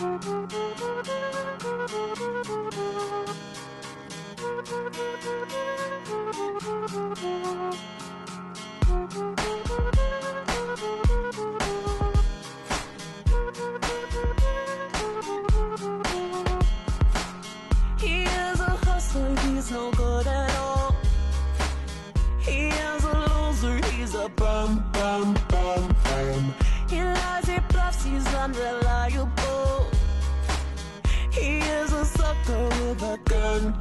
He is a hustler, he's no good at all. He is a loser, he's a bum. He lies, he bluffs, he's unreliable. He is a sucker with a gun.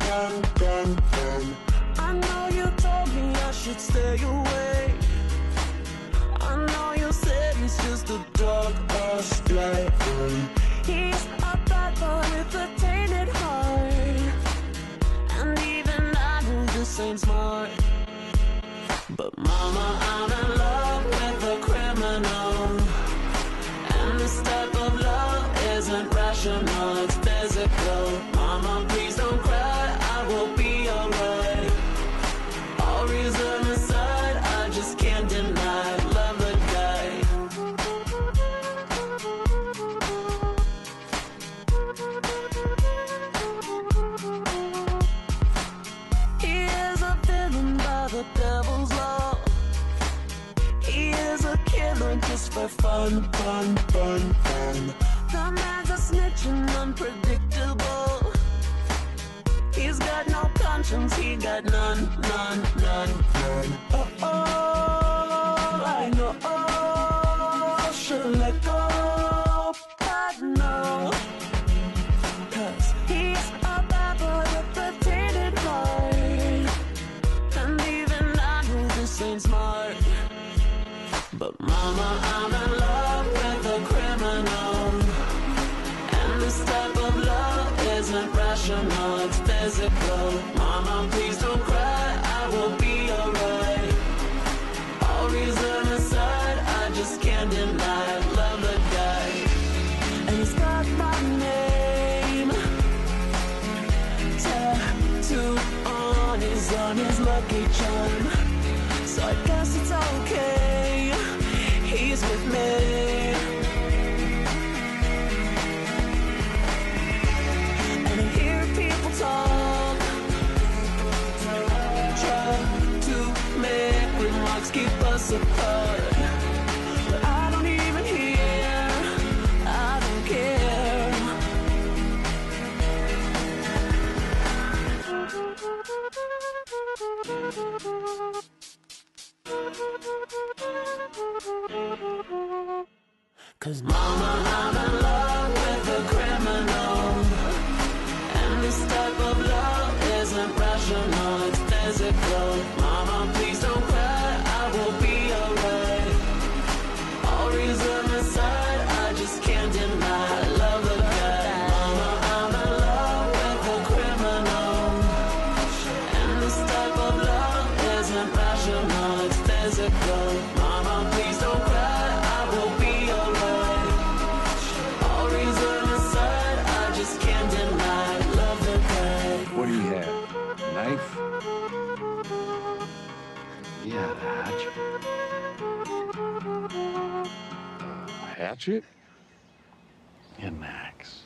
I know you told me I should stay away. I know you said he's just a drug stray. He's a bad boy with a tainted heart, and even I know this ain't smart. But mama, I'm in love with a criminal, and this type of love isn't rational, it's physical. Mama, please don't cry, I will be alright. All reason aside, I just can't deny, love the guy. He is a villain by the devil's law. He is a killer just for fun. The man's a snitch and unpredictable. He's got no conscience, he got none. I know, should let go, but no, 'cause he's a bad boy with a tainted heart, and even I know this ain't smart. But mama, I'm in love with a criminal, and this type of love isn't rational, it's physical. Mama, please don't cry, I will be alright. All reason aside, I just can't deny, love the guy. And he's got my name tattooed on his lucky charm, so I guess it's okay, he's with me. And I hear people talk, try to make remarks, keep us apart, but I don't even hear, I don't care. 'Cause mama, I'm in love with a criminal, and this type of love isn't rational, it's physical. Mama, please don't cry, I will be alright. All reason aside, I just can't deny, love the guy. Mama, I'm in love with a criminal, and this type of love isn't rational, it's physical. Mama, please don't cry, I will be alright. All reason aside, I just can't deny, love the guy. What do you have? A knife? Yeah, the hatchet. A hatchet? Yeah, Max.